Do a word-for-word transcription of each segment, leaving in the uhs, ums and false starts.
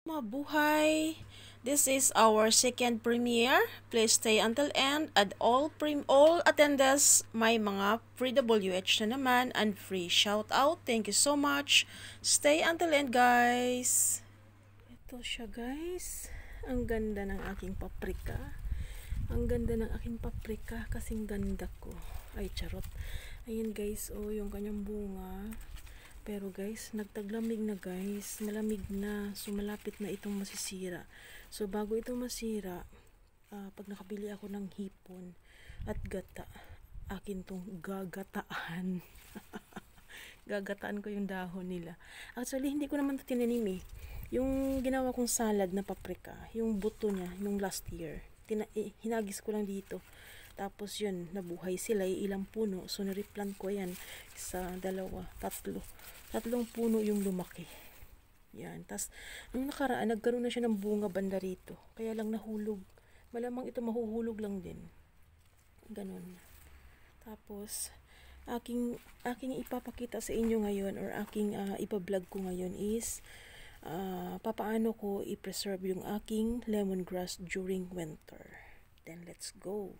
Mabuhay! This is our second premiere. Please stay until end at all prim all attendees may mga free W H na naman and free shout out. Thank you so much. Stay until end, guys. Ito siya, guys. Ang ganda ng aking paprika. Ang ganda ng aking paprika kasing ganda ko. Ay, charot. Ayan, guys. Oh, yung kanyang bunga. Pero guys, nagtaglamig na guys. Malamig na. So malapit na itong masisira. So bago ito masira, uh, pag nakabili ako ng hipon at gata, akin tong gagataan. Gagataan ko yung dahon nila. Actually, hindi ko naman ito tinanim eh. Yung ginawa kong salad na paprika, yung buto niya, yung last year, tina eh, hinagis ko lang dito. Tapos yun, nabuhay sila, ilang puno. So, nireplant ko yan. Isa, dalawa, tatlo. Tatlong puno yung lumaki. Yan. Tapos, nung nakaraan, nagkaroon na siya ng bunga banda rito. Kaya lang nahulog. Malamang ito mahuhulog lang din. Ganon. Tapos, aking, aking ipapakita sa inyo ngayon or aking uh, ipa-vlog ko ngayon is uh, papaano ko i-preserve yung aking lemongrass during winter. Then, let's go.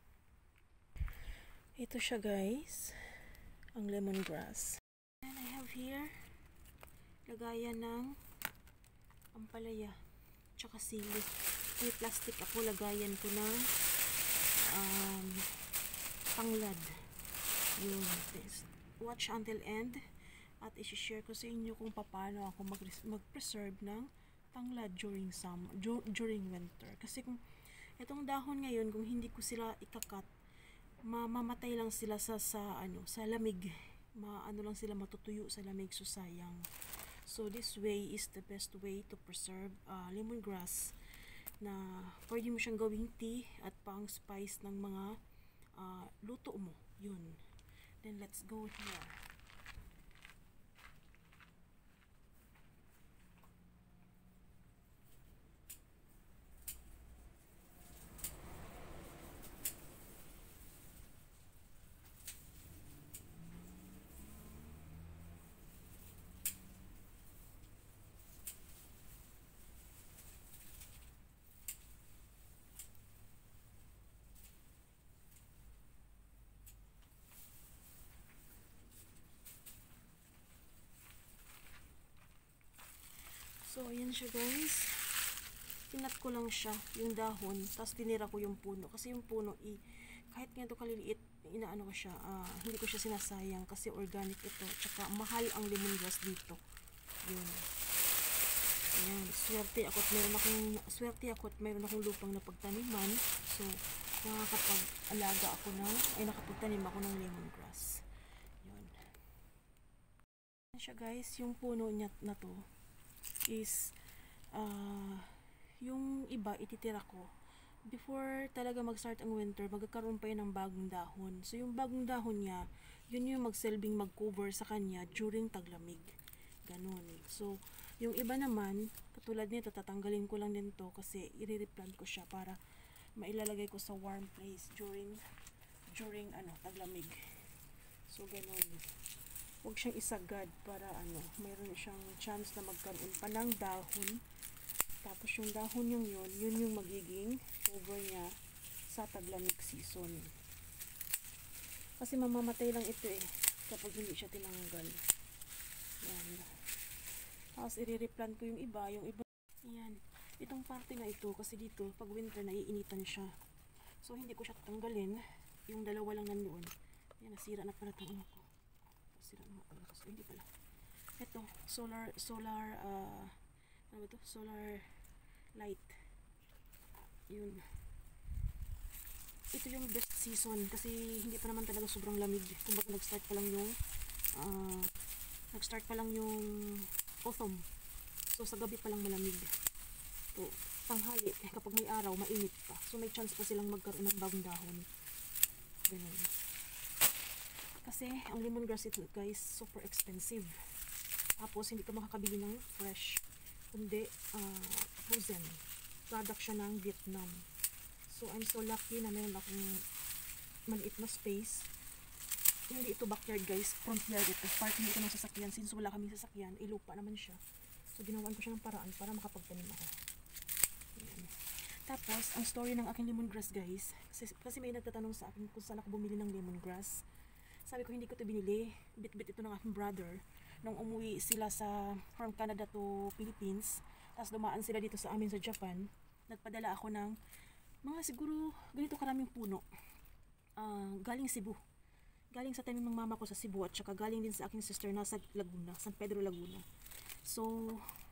Ito siya guys, ang lemongrass. And I have here, lagayan ng ampalaya, tsaka sili. May plastic ako, lagayan ko ng um, tanglad. Yun, this. Watch until end at isi-share ko sa inyo kung paano ako mag-preserve ng tanglad during summer, during winter. Kasi kung itong dahon ngayon, kung hindi ko sila ikakat, mamamatay lang sila sa sa ano sa lamig, maano lang sila matutuyo sa lamig, so sayang. So this way is the best way to preserve uh, lemongrass, na pwede mo siyang gawing tea at pang spice ng mga uh, luto mo. Yun. Then let's go here. So, ayan siya guys. Pinat ko lang siya, yung dahon, tapos tinira ko yung puno. Kasi yung puno, i, kahit ganito kaliliit, inaano ko siya, uh, hindi ko siya sinasayang kasi organic ito. Tsaka mahal ang lemongrass dito. Yun. Ayan, swerte ako at mayroon akong, swerte ako at mayroon akong lupang na pagtaniman. So, nakakapag-alaga ako ng, ay nakapagtanim ako ng lemongrass. Yun. Ayan siya guys, yung puno niya na to, is uh, yung iba ititira ko before talaga mag-start ang winter. Magkakaroon pa yan ng bagong dahon, so yung bagong dahon niya, yun yung magselbing mag-cover sa kanya during taglamig, ganun. So yung iba naman, katulad nito, tatanggalin ko lang din to kasi i-replant ko siya para mailalagay ko sa warm place during during ano, taglamig. So ganun, huwag siyang isagad para ano, mayroon siyang chance na magkaroon pa ng dahon. Tapos yung dahon yung yun, yun yung magiging cover niya sa taglamig season. Kasi mamamatay lang ito eh, kapag hindi siya tinanggal. Yan. Tapos i-replant ko yung iba, yung iba. Yan. Itong parte na ito, kasi dito, pag winter, naiinitan siya. So hindi ko siya tatanggalin. Yung dalawa lang nandoon. Yan, nasira na pala itong ano ko. Sira na pala. So, hindi pala. Ito, solar, solar, uh, ano ba ito? Solar light. Yun. Ito yung best season kasi hindi pa naman talaga sobrang lamig. Kumbaga nag-start pa lang yung, uh, nag-start pa lang yung autumn. So, sa gabi pa lang malamig. So, tanghali, eh, kapag may araw, mainit pa. So, may chance pa silang magkaroon ng bagong dahon. Ganun. Kasi ang lemongrass ito guys, super expensive. Tapos hindi ka makakabili ng fresh, kundi uh, frozen. Product siya ng Vietnam. So I'm so lucky na meron akong maliit na space. Hindi ito backyard guys, front yard ito. Parking ito ng sasakyan. Since wala kaming sasakyan, ilupa naman siya. So ginawan ko siya ng paraan para makapagtanim ako. Ayan. Tapos ang story ng aking lemongrass guys, kasi, kasi may nagtatanong sa akin kung saan ako bumili ng lemongrass. Sabi ko hindi ko ito binili, bit-bit ito ng aking brother nung umuwi sila sa from Canada to Philippines. Tapos dumaan sila dito sa amin sa Japan. Nagpadala ako ng mga siguro ganito karaming puno. Uh, galing Cebu. Galing sa tanim ng mama ko sa Cebu at saka galing din sa aking sister na sa Laguna, San Pedro Laguna. So,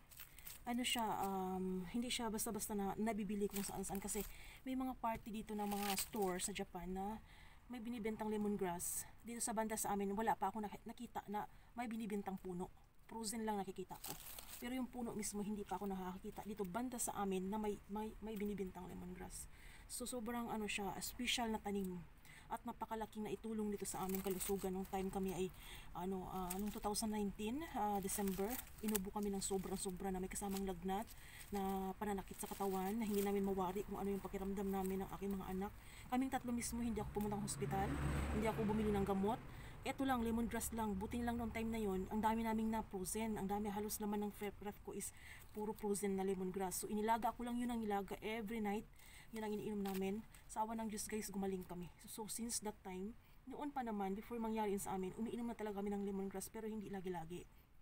ano siya, um, hindi siya basta-basta na nabibili kung saan-saan kasi may mga party dito ng mga store sa Japan na may binibentang lemongrass. Dito sa banda sa amin, wala pa ako nakita na may binibentang puno. Frozen lang nakikita ko. Pero yung puno mismo, hindi pa ako nakakita dito banda sa amin na may, may, may binibentang lemongrass. So, sobrang ano siya, special na tanim. At napakalaking na itulong dito sa aming kalusugan nung time kami ay ano uh, nung twenty nineteen uh, December, inubo kami ng sobrang-sobra na may kasamang lagnat na pananakit sa katawan na hindi namin mawari kung ano yung pakiramdam namin ng aking mga anak. Kaming tatlo mismo hindi ako pumunta ng hospital, hindi ako bumili ng gamot. Eto lang, lemongrass lang, buting lang noong time na yon, ang dami naming na frozen, ang dami halos naman ng ref ko is puro frozen na lemongrass. So inilaga ko lang yun ang ilaga every night. Yun ang iniinom namin. Sa awa ng Diyos guys, gumaling kami. So, so since that time, noon pa naman, before mangyari sa amin, umiinom na talaga kami ng lemongrass pero hindi lagi-lagi.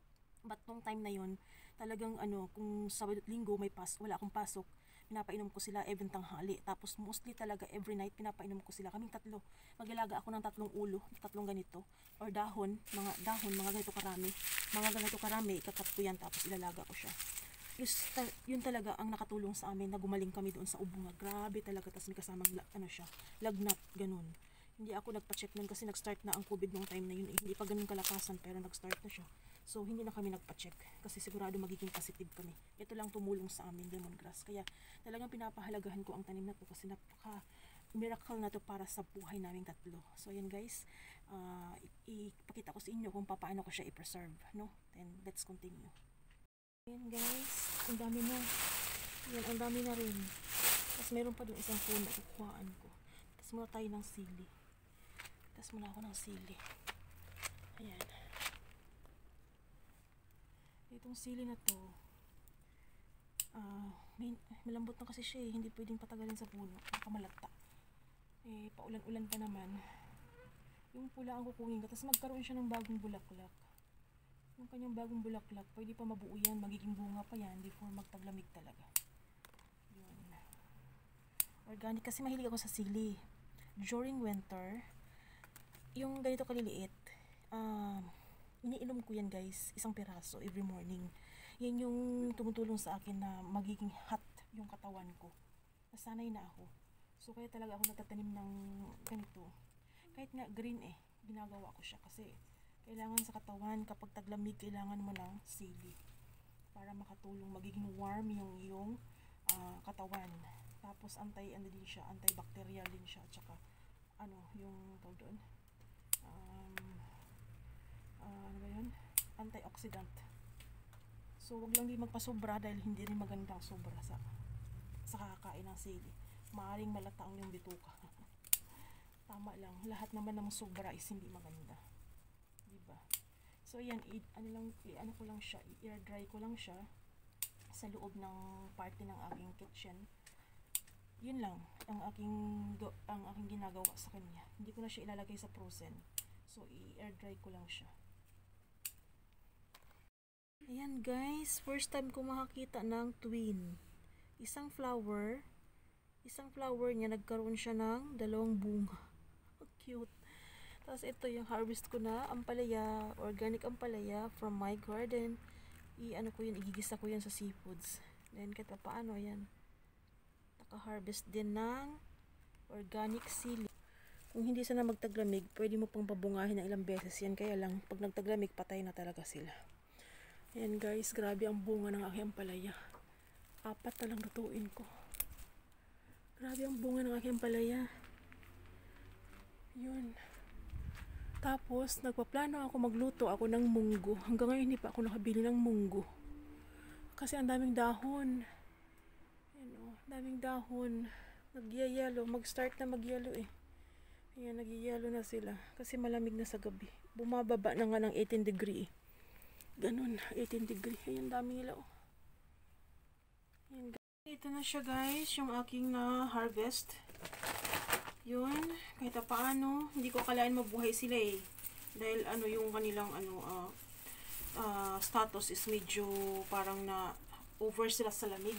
But nung time na yon, talagang ano, kung Sabado at Linggo may pas, wala akong pasok, pinapainom ko sila every tanghali. Tapos mostly talaga every night pinapainom ko sila. Kaming tatlo. Magilaga ako ng tatlong ulo, tatlong ganito, or dahon, mga dahon, mga ganito karami. Mga ganito karami, ikakat ko yan tapos ilalaga ko siya. Yes, ta- yun talaga ang nakatulong sa amin na gumaling kami doon sa ubo nga. Grabe talaga, tas may kasamang la- ano siya, lagnat, ganun. Hindi ako nagpa-check nun kasi nag-start na ang COVID nung time na yun. Eh, hindi pa ganun kalakasan pero nag-start na siya. So hindi na kami nagpa-check kasi sigurado magiging positive kami. Ito lang tumulong sa amin, lemongrass. Kaya talagang pinapahalagahan ko ang tanim na to kasi napaka miracle na to para sa buhay naming tatlo. So ayan guys, uh, ipakita ko sa inyo kung paano ko siya i-preserve, no? Then let's continue. Ayan guys, ang dami na. Ayan, ang dami na rin. Tapos meron pa doon isang puno, kukuhaan ko. Tapos muna tayo ng sili. Tapos muna ako ng sili. Ayan. Itong sili na to, uh, may, malambot na kasi siya eh. Hindi pwedeng patagalin sa puno. Nakamalata. Eh, paulan-ulan pa naman. Yung pula ang kukunin ko. Tapos magkaroon siya ng bagong bulaklak. Yung kanyang bagong bulaklak, pwede pa mabuo yan, magiging bunga pa yan before magtaglamig talaga. Yun. Organic, kasi mahilig ako sa sili. During winter, yung ganito kaliliit, uh, iniinom ko yan guys, isang piraso every morning. Yan yung tumutulong sa akin na magiging hot yung katawan ko. Nasanay na ako. So kaya talaga ako nagtatanim ng ganito. Kahit nga green eh, ginagawa ko siya kasi kailangan sa katawan, kapag taglamig, kailangan mo ng sili para makatulong, magiging warm yung iyong uh, katawan. Tapos anti, ano din siya, antibacterial din siya, tsaka ano, yung tawag doon, um, uh, ano ba yun, antioxidant. So wag lang din magpasobra dahil hindi rin magandang sobra sa sa kakain ng sili. Maaring malata ang yung bituka. Tama lang, lahat naman ng sobra is hindi maganda. Diba? So ayan, i- ano lang, i- ano ko lang siya, i-air dry ko lang siya sa loob ng party ng aking kitchen. Yun lang ang aking do, ang aking ginagawa sa kanya. Hindi ko na siya ilalagay sa frozen. So i-air dry ko lang siya. Ayan guys, first time ko makakita ng twin. Isang flower, isang flower niya nagkaroon siya ng dalawang bunga. Cute. Tapos ito yung harvest ko na ampalaya, organic ampalaya from my garden. I-ano ko yun, igigisa ko yan sa seafoods. Then kahit paano yan. Naka-harvest din ng organic sili. Kung hindi sana magtaglamig, pwede mo pang pabungahin ng ilang beses yan. Kaya lang, pag nagtaglamig, patay na talaga sila. Ayan guys, grabe ang bunga ng aking ampalaya. Apat na lang lutuin ko. Grabe ang bunga ng aking ampalaya. Yun. Tapos, nagpaplano ako magluto ako ng munggo. Hanggang ngayon, hindi pa ako nakabili ng munggo. Kasi ang daming dahon. Ayan o, daming dahon. Nagyayalo. Mag-start na magyalo eh. Ayan, nagyayalo na sila. Kasi malamig na sa gabi. Bumababa na nga ng eighteen degree. ganun, eighteen degree. Ayan, dami nila, oh. Ayan, ito na siya, guys, yung aking na harvest. Yun, kahit paano, hindi ko akalain mabuhay sila eh. Dahil ano yung kanilang ano, uh, uh, status is medyo parang na over sila sa lamig.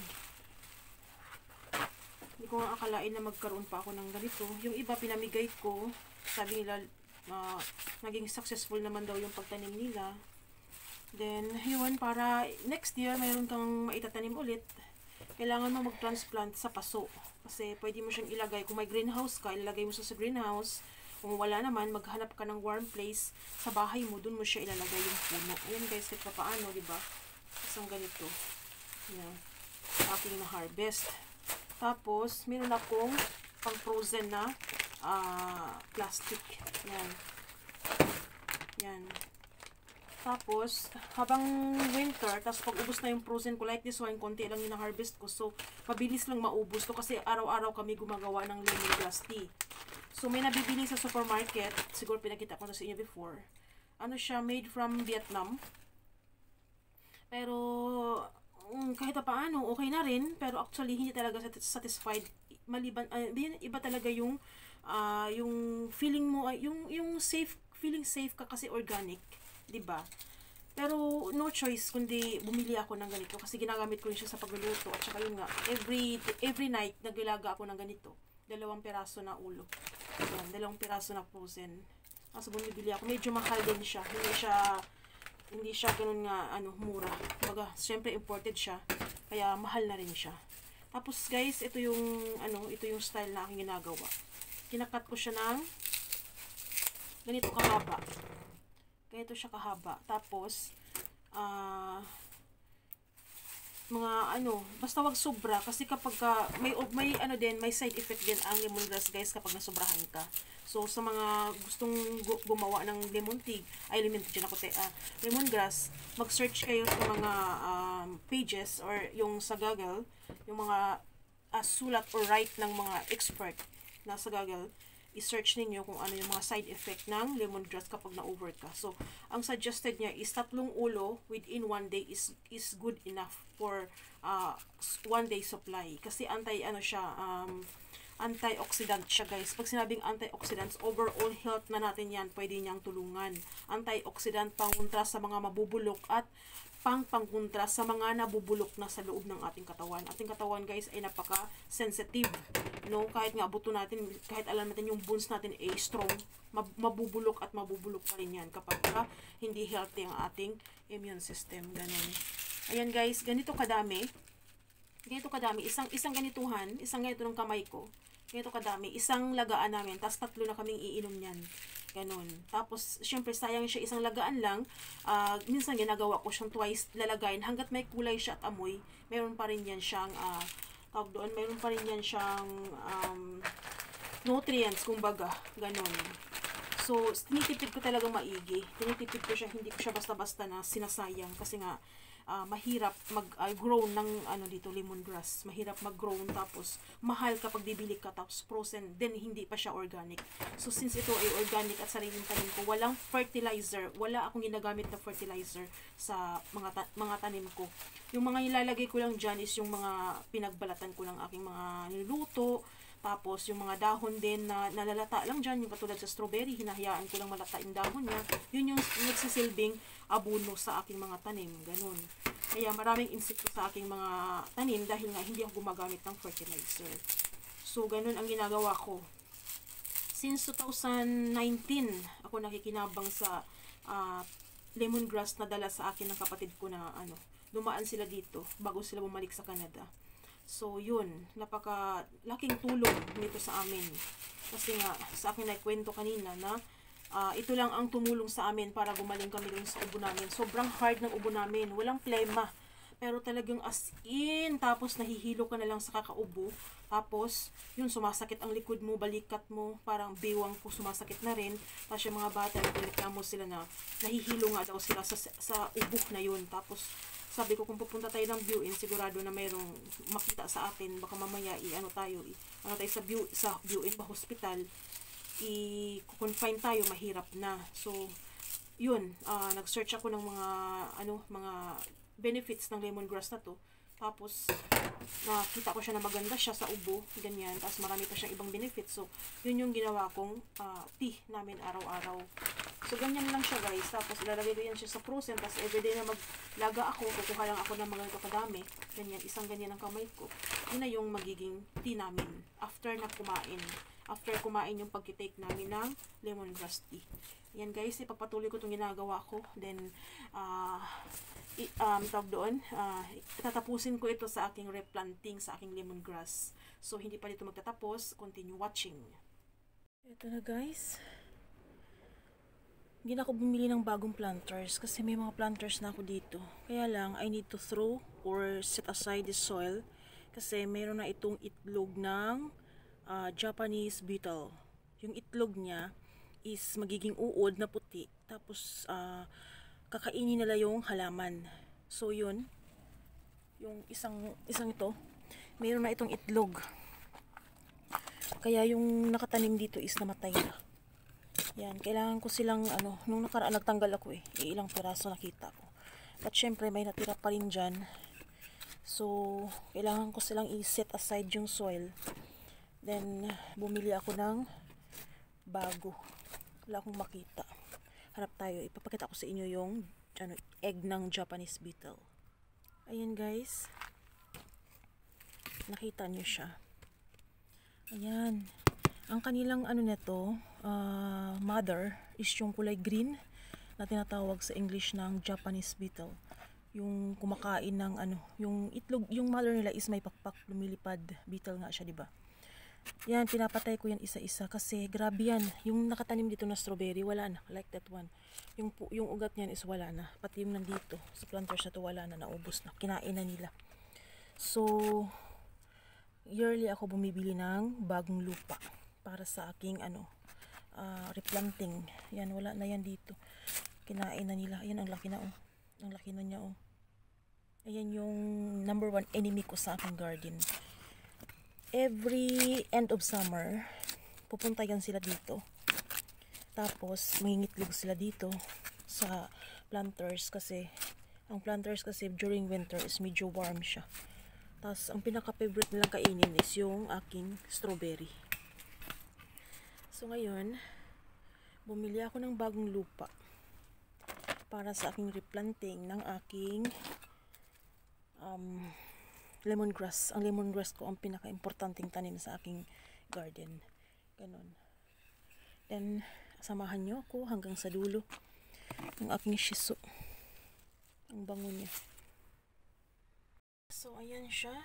Hindi ko nga akalain na magkaroon pa ako ng ganito. Yung iba pinamigay ko, sabi nila uh, naging successful naman daw yung pagtanim nila. Then, yun, para next year mayroon kang maitatanim ulit, kailangan mo mag-transplant sa paso. Kasi pwede mo siyang ilagay, kung may greenhouse ka, ilagay mo siya sa greenhouse. Kung wala naman, maghanap ka ng warm place sa bahay mo, dun mo siya ilalagay yung puno. Ayan guys, kahit pa paano, diba? Isang ganito. Yan. Aking na harvest. Tapos, meron akong pang frozen na uh, plastic. Yan. Yan. Tapos, habang winter, tapos pag ubos na yung frozen ko, like this one, konti lang yung na-harvest ko. So, mabilis lang maubos to kasi araw-araw kami gumagawa ng lemongrass tea. So, may nabibili sa supermarket. Siguro pinakita ko na sa inyo before. Ano siya, made from Vietnam. Pero, um, kahit paano, okay na rin. Pero actually, hindi talaga satisfied. Maliban, uh, iba talaga yung, uh, yung feeling mo, uh, yung, yung safe, feeling safe ka kasi organic. Diba? Pero no choice kundi bumili ako ng ganito kasi ginagamit ko rin siya sa pagluluto at saka yun nga, every every night naglaga ako ng ganito, dalawang piraso na ulo. Yan, dalawang piraso na frozen. Kasi bumibili ako, medyo mahal din siya. Hindi siya hindi siya ganoon nga ano, mura. Baga, syempre imported siya. Kaya mahal na rin siya. Tapos guys, ito yung ano, ito yung style na aking ginagawa. Kinakat ko siya ng ganito kahaba. Ganito siya kahaba. Tapos, ah, uh, mga ano, basta wag sobra kasi kapag ka, may, may ano din, may side effect din ang lemongrass guys kapag nasobrahan ka. So, sa mga gustong gumawa ng lemon tea, ay lemon tea, ako, uh, lemongrass, mag-search kayo sa mga um, pages or yung sa Google, yung mga uh, sulat or write ng mga expert na sa Google, i-search ninyo kung ano yung mga side effect ng lemongrass kapag na-over ka. So, ang suggested niya is tatlong ulo within one day is is good enough for uh, one day supply. Kasi anti, ano siya, um, antioxidant siya guys. Pag sinabing antioxidants, overall health na natin yan, pwede niyang tulungan. Antioxidant, pangontra sa mga mabubulok at pang pangkontra sa mga nabubulok na sa loob ng ating katawan. Ating katawan guys ay napaka-sensitive. No, kahit nga buto natin, kahit alam natin yung bones natin ay strong, mabubulok at mabubulok pa rin yan kapag ka hindi healthy ang ating immune system. Ganun. Ayan guys, ganito kadami. Ganito kadami. Isang, isang ganituhan, isang ganito ng kamay ko. Ganito kadami. Isang lagaan namin. Tapos tatlo na kaming iinom yan. Ganun. Tapos, syempre, sayang siya isang lagaan lang. Uh, minsan ginagawa ko siyang twice lalagayin. Hanggat may kulay siya at amoy, meron pa rin yan siyang uh, tawag doon, mayroon pa rin yan siyang um, nutrients, kumbaga, ganun. So, tinitipid ko talaga maigi. Tinitipid ko siya, hindi ko siya basta-basta na sinasayang kasi nga, uh, mahirap mag-grow uh, ng ano dito, lemongrass. Mahirap mag-grow, tapos mahal kapag bibili ka, tapos frozen, then hindi pa siya organic. So, since ito ay organic at sariling tanim ko, walang fertilizer, wala akong ginagamit na fertilizer sa mga, ta mga tanim ko. Yung mga nilalagay ko lang dyan is yung mga pinagbalatan ko ng aking mga niluto. Tapos yung mga dahon din na nalalata lang dyan, yung katulad sa strawberry, hinahayaan ko lang malata yung dahon niya. Yun yung nagsisilbing abono sa aking mga tanim. Ganun. Kaya maraming insekto sa aking mga tanim dahil nga hindi ako gumagamit ng fertilizer. So ganun ang ginagawa ko. Since two thousand nineteen, ako nakikinabang sa uh, lemongrass na dala sa akin ng kapatid ko na ano, dumaan sila dito bago sila bumalik sa Canada. So, yun, napaka laking tulong nito sa amin. Kasi nga, sa akin na kwento kanina na uh, ito lang ang tumulong sa amin para gumaling kami dun sa ubo namin. Sobrang hard ng ubo namin, walang plema. Pero talagang as in, tapos nahihilo ka na lang sa kakaubo. Tapos, yun, sumasakit ang likod mo, balikat mo, parang biwang ko sumasakit na rin. Tapos yung mga bata, nagreklamo sila na nahihilo nga daw sila sa, sa ubo na yun. Tapos, sabi ko, kung pupunta tayo ng view-in, sigurado na mayroong makita sa atin. Baka mamaya, i-ano tayo, i ano tayo sa view, sa view-in pa hospital, i-confine tayo, mahirap na. So, yun, uh, nag-search ako ng mga, ano, mga benefits ng lemongrass na to. Tapos, nakita ko siya na maganda siya sa ubo, ganyan. Tapos marami pa siyang ibang benefits. So, yun yung ginawa kong uh, tea namin araw-araw. So, ganyan lang siya guys. Tapos, ilalagay ko yan siya sa frozen. Tapos, everyday na maglaga ako, kukuha lang ako ng mga ito kadami. Ganyan, isang ganyan ang kamay ko. Yun na yung magiging tea namin after na kumain. After kumain yung pagkitake namin ng lemongrass tea. Yan guys, ipapatuloy ko itong ginagawa ko. Then, uh, i, um, tawag doon, uh, tatapusin ko ito sa aking replanting, sa aking lemongrass. So, hindi pa dito magtatapos. Continue watching. Ito na guys. Hindi na ako bumili ng bagong planters kasi may mga planters na ako dito. Kaya lang, I need to throw or set aside the soil kasi meron na itong itlog ng uh, Japanese beetle. Yung itlog niya is magiging uod na puti. Tapos, uh, kakainin nila yung halaman. So, yun. Yung isang, isang ito, mayroon na itong itlog. Kaya yung nakatanim dito is namatay na. Yan, kailangan ko silang, ano, nung nakaraan nagtanggal ako eh. Ilang piraso nakita ko. At syempre, may natira pa rin dyan. So, kailangan ko silang i-set aside yung soil. Then, bumili ako ng bago. Wala akong makita. Harap tayo. Ipapakita ko sa inyo yung ano, egg ng Japanese beetle. Ayan guys. Nakita nyo siya. Ayan. Ang kanilang ano neto, uh, mother is yung kulay green na tinatawag sa English ng Japanese beetle. Yung kumakain ng ano, yung itlog, yung mother nila is may pakpak, lumilipad. Beetle nga siya, di ba? Yan, pinapatay ko yan isa-isa kasi grabe yan. Yung nakatanim dito na strawberry, wala na. Like that one. Yung, yung ugat niyan is wala na. Pati yung nandito, sa planters na to wala na, naubos na. Kinain na nila. So, yearly ako bumibili ng bagong lupa para sa aking ano, uh, replanting. Yan, wala na yan dito. Kinain na nila. Ayan, ang laki na oh. Ang laki na niya oh. Ayan yung number one enemy ko sa aking garden. Every end of summer, pupunta yan sila dito. Tapos, mangingitlog sila dito sa planters kasi, ang planters kasi during winter is medyo warm siya. Tapos, ang pinaka-favorite nilang kainin is yung aking strawberry. So, ngayon, bumili ako ng bagong lupa para sa aking replanting ng aking um, lemongrass. Ang lemongrass ko ang pinaka-importanting tanim sa aking garden. Ganon. Then, samahan nyo ako hanggang sa dulo ng aking shiso. Ang bango niya. So, ayan siya.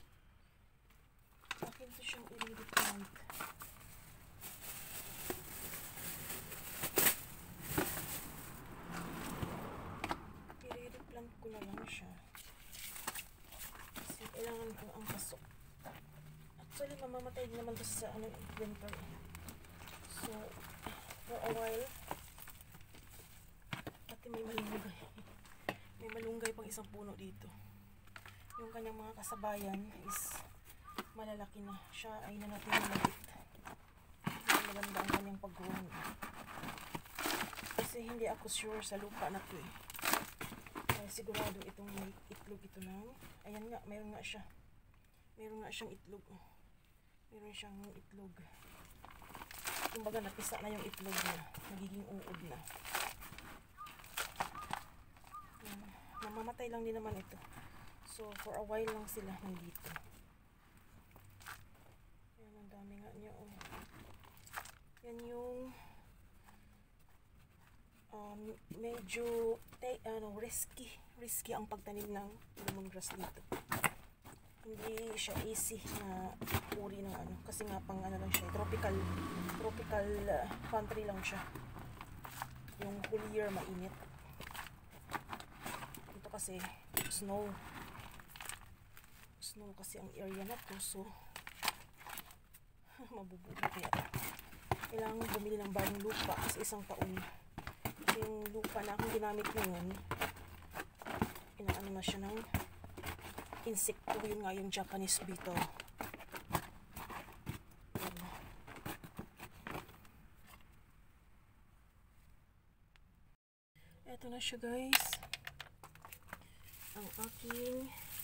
Akin to siyang i-replant. I-replant ko na lang siya. Kailangan ko ang pasok. Actually, mamamatay din naman kasi sa ano, winter. So, for a while, pati may malunggay. May malunggay pang isang puno dito. Yung kanyang mga kasabayan is malalaki na. Siya ay nanatili maliit. Maganda ang kanyang pag-grow. Kasi hindi ako sure sa lupa na to eh. Sigurado itong may itlog ito ng, ayan nga, mayroon nga siya. Mayroon nga siyang itlog. Mayroon siyang itlog. Kumbaga napisa na yung itlog niya. Nagiging uod na. Ayan. Namamatay lang din naman ito. So, for a while lang sila nandito. Ayan, ang dami nga niya. Oh. Yan yung Um, medyo te, ano, risky risky ang pagtanim ng lemongrass dito. Hindi siya easy na uri ng ano kasi nga pang ano lang siya, tropical tropical uh, country lang siya. Yung whole year mainit. Dito kasi snow snow kasi ang area na to, so mabubuti kaya kailangan bumili ng bagong lupa sa isang taon. Yung lupa na akong ginamit ngayon, inaano na siya ng insekto. Yun nga yung Japanese beetle. na siya guys. Ang aking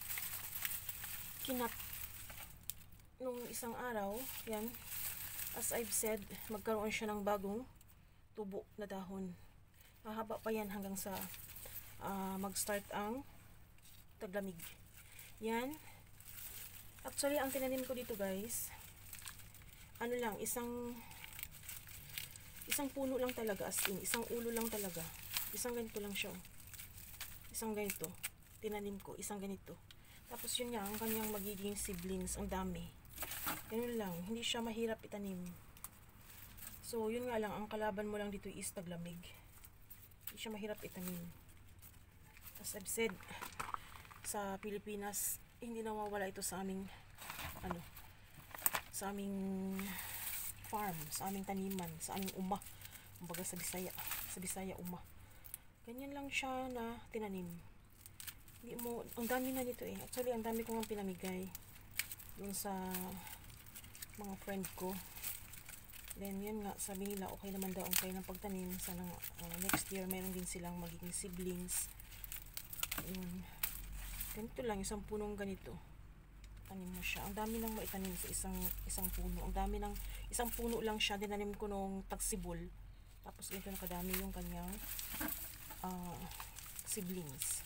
kinap nung isang araw. Yan. As I've said, magkaroon siya ng bagong tubo na dahon. Mahaba pa yan hanggang sa uh, mag-start ang taglamig. Yan. Actually, ang tinanim ko dito guys, ano lang, isang isang puno lang talaga, as in, isang ulo lang talaga. Isang ganito lang siya. Isang ganito. Tinanim ko, isang ganito. Tapos yun nga, ang kanyang magiging seedlings, ang dami. Ganun lang, hindi siya mahirap itanim. So, yun nga lang, ang kalaban mo lang dito is taglamig. Hindi siya mahirap itanim. As I've said, sa Pilipinas, hindi nawawala ito sa aming, ano, sa aming farm, sa aming taniman, sa aming uma. Kumbaga sa Bisaya, sa Bisaya uma. Ganyan lang siya na tinanim. Hindi mo, ang dami na nito eh. Actually, ang dami ko nga pinamigay dun sa mga friend ko. Then, yun nga, sabi nila, okay naman daw ang kayo ng pagtanim. Sana uh, next year, mayroon din silang magiging siblings. Yun. Ganito lang, isang punong ganito. Tanim mo siya. Ang dami nang maitanim sa isang isang puno. Ang dami nang, isang puno lang siya. Dinanim ko nung tagsibol. Tapos, ganito nakadami yung kanyang uh, siblings.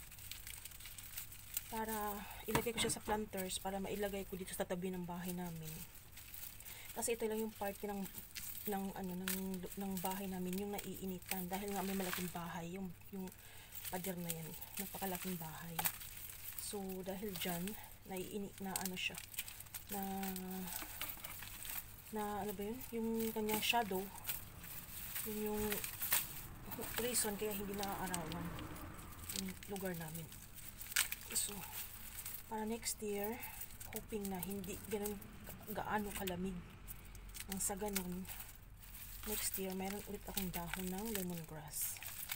Para ilagay ko siya sa planters para mailagay ko dito sa tabi ng bahay namin. Kasi ito lang yung parte ng ng ano ng ng bahay namin yung naiinitan dahil nga may malaking bahay yung yung pader na yan, napakalaking bahay. So dahil diyan naiinit na ano siya na na ano ba yun, yung kanyang shadow, yun yung reason kaya hindi naaarawan yung lugar namin. So, para next year, hoping na hindi ganun gaano kalamig. Ang sa ganun, next year, mayroon ulit akong dahon ng lemongrass.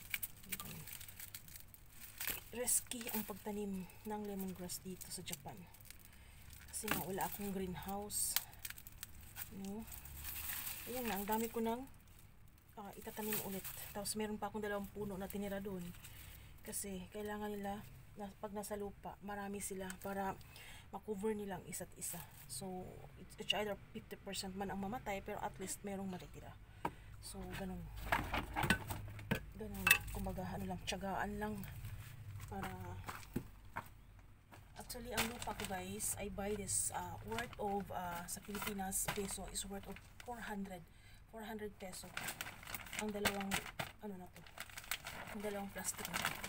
Risky ang pagtanim ng lemongrass dito sa Japan. Kasi nga, wala akong greenhouse. No? Ayan na, ang dami ko nang uh, itatanim ulit. Tapos, meron pa akong dalawang puno na tinira doon. Kasi, kailangan nila na pag nasa lupa, marami sila para makover nilang isa't isa. So, it's, it's either fifty percent man ang mamatay, pero at least merong matitira. So, ganun. Ganun, kumbaga, ano lang, tiyagaan lang. Para, actually, ang lupa ko guys, I buy this uh, worth of, uh, sa Pilipinas, peso, is worth of four hundred. four hundred peso. Ang dalawang, ano na to, ang dalawang plastic na to.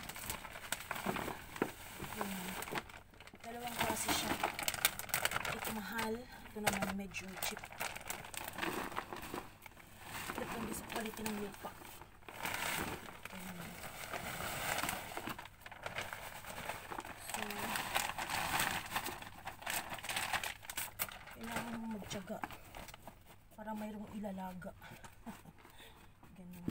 Hmm. Dalawang klase siya. Ito mahal. Ito naman medyo cheap. Depende sa quality ng lupa. Hmm. So, kailangan mo magtiyaga para mayroong ilalaga. Ganun.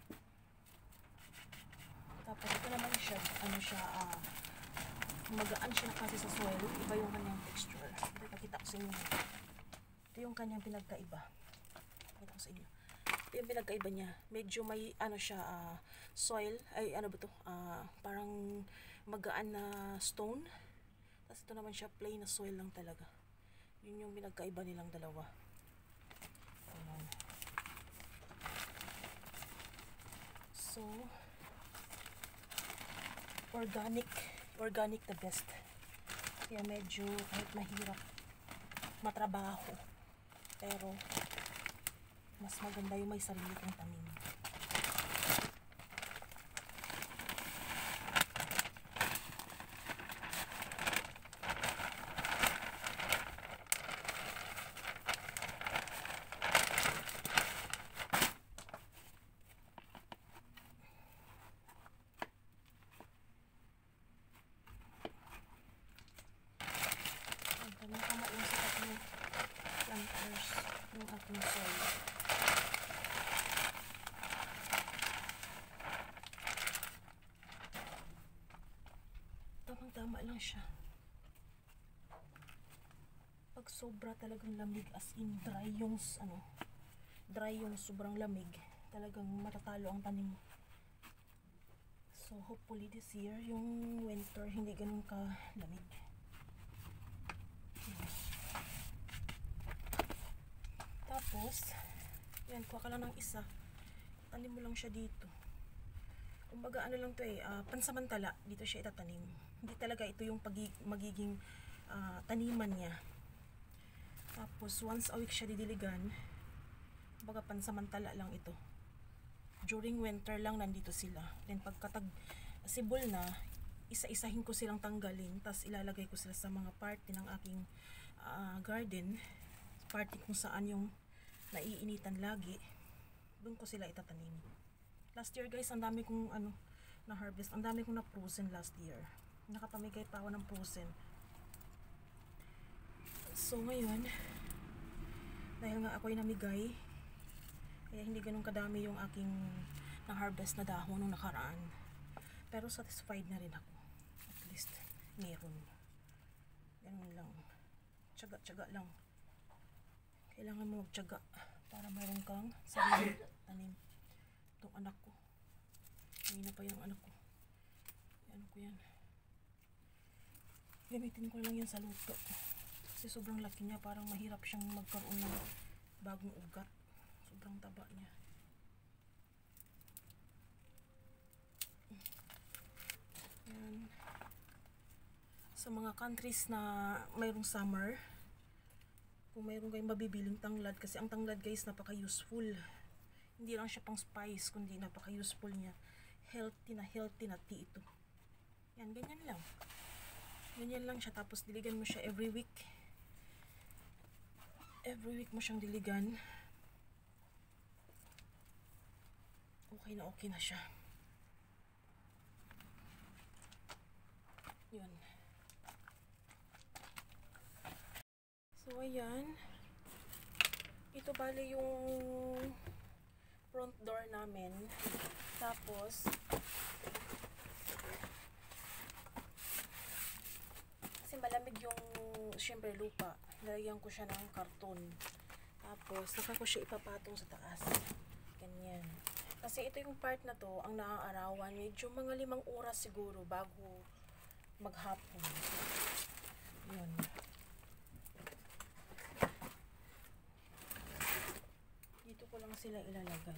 Tapos ito naman siya, ano siya, ah, uh, magaan siya kasi sa soil. Iba yung kanyang texture. Ito, pakita ko sa inyo. Ito yung kanyang pinagkaiba. Pakita ko sa inyo. Ito yung pinagkaiba niya. Medyo may, ano siya, uh, soil. Ay, ano ba ito? Uh, parang magaan na stone. Tapos ito naman siya, plain na soil lang talaga. Yun yung pinagkaiba nilang dalawa. Ayan. So, organic. Organic the best. Kaya medyo kahit mahirap matrabaho, pero mas maganda yung may sarili kang tanim. Tama yung sa ating planters yung ating soil. Tamang tama lang siya. Pag sobra talagang lamig, as in dry yung ano, dry yung sobrang lamig, talagang matatalo ang tanim. So hopefully this year yung winter hindi ganun ka lamig. Tapos yan, kuha ka lang ng isa, tanim mo lang siya dito. Kumbaga ano lang to eh, uh, pansamantala dito siya itatanim. Hindi talaga ito yung pagi magiging uh, taniman niya. Tapos once a week siya didiligan. Kumbaga pansamantala lang ito. During winter lang nandito sila. Then pagkatag sibol na, isa-isahin ko silang tanggalin, tapos ilalagay ko sila sa mga party ng aking uh, garden. Party kung saan yung naiinitan lagi. Doon ko sila itatanim. Last year guys, ang dami kong ano na harvest. Ang dami kong na frozen last year. Nakapamigay pa ako ng frozen. So ngayon, dahil nga ako'y namigay, kaya hindi ganun kadami yung aking na-harvest na dahon nung nakaraan. Pero satisfied na rin ako. At least, meron. Ganun lang. Tsaga-tsaga lang. Kailangan mo magtsaga para mayroon kang sarili tanim. Itong anak ko. Ngayon na pa yung anak ko. Ano ko yan. Gamitin ko lang yan sa luto. Kasi sobrang laki niya. Parang mahirap siyang magkaroon ng bagong ugat. Sobrang taba niya. Yan. Sa mga countries na mayroong summer, kung mayroong kayong mabibiling tanglad, kasi ang tanglad guys napaka-useful. Hindi lang siya pang spice, kundi napaka-useful niya. Healthy na healthy na tea ito. Yan, ganyan lang. Ganyan lang siya. Tapos diligan mo siya every week. Every week mo siyang diligan. Okay na okay na siya. Yun. So ayan. Ito bali yung front door namin. Tapos kasi malamig yung syempre lupa. Nilagyan ko siya ng karton. Tapos saka ko siya ipapatong sa taas. Ganyan. Kasi ito yung part na to, ang naaarawan, medyo mga limang oras siguro bago maghapon. Yun. Dito ko lang sila ilalagay.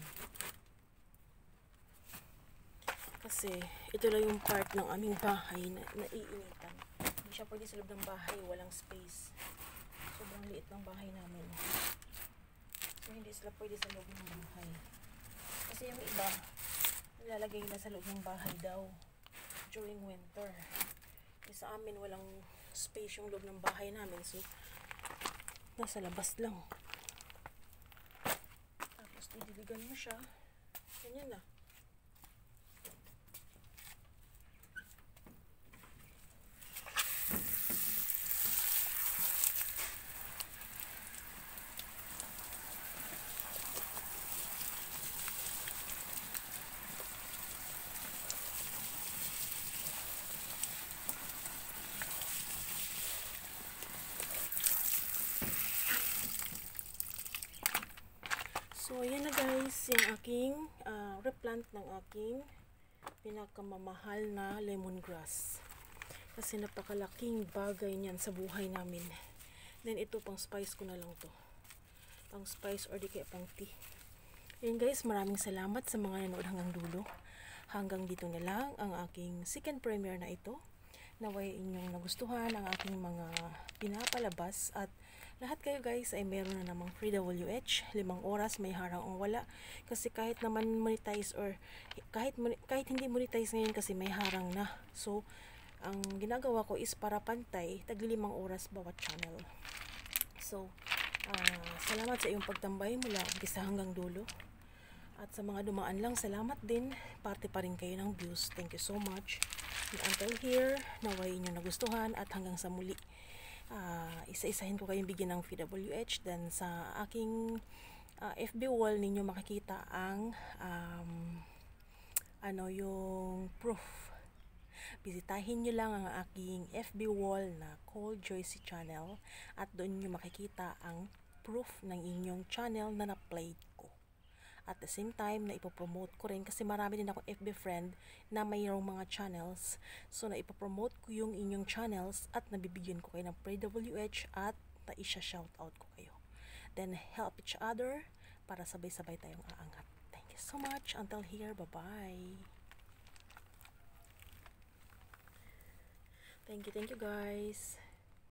Kasi ito lang yung part ng aming bahay na naiinitan. Hindi siya pwede sa loob ng bahay, walang space. Sobrang liit ng bahay namin. So hindi sila pwede sa loob ng bahay. Kasi yung iba, nilalagay na sa loob ng bahay daw during winter. E sa amin, walang space yung loob ng bahay namin. So, nasa labas lang. Tapos, didiligan mo siya. Ganyan na. So, ayan na guys, yung aking uh, replant ng aking pinakamamahal na lemongrass. Kasi napakalaking bagay niyan sa buhay namin. Then, ito pang spice ko na lang to. Pang spice or di kaya pang tea. Ayan guys, maraming salamat sa mga nanood hanggang dulo. Hanggang dito na lang ang aking second premiere na ito. Naway inyong nagustuhan ang aking mga pinapalabas at lahat kayo guys ay meron na namang free W H, limang oras may harang o wala kasi kahit naman monetize or kahit kahit hindi monetize ngayon kasi may harang na. So ang ginagawa ko is para pantay taglilimang oras bawat channel. So uh, salamat sa iyong pagtambay mula umpisa hanggang dulo. At sa mga dumaan lang, salamat din. Parte pa rin kayo ng views. Thank you so much. And until here, naway inyong nagustuhan at hanggang sa muli. Uh, isa-isahin ko kayong bigyan ng free W H. Then sa aking uh, F B wall ninyo makikita ang um, ano yung proof. Bisitahin nyo lang ang aking F B wall na Cole Joyce Channel at doon nyo makikita ang proof ng inyong channel na na-played ko. At the same time, na ipopromote ko rin kasi marami din akong F B friend na mayroong mga channels. So, na ipopromote ko yung inyong channels at nabibigyan ko kayo ng free W H at na isha-shoutout ko kayo. Then, help each other para sabay-sabay tayong aangat. Thank you so much. Until here, bye-bye. Thank you, thank you guys.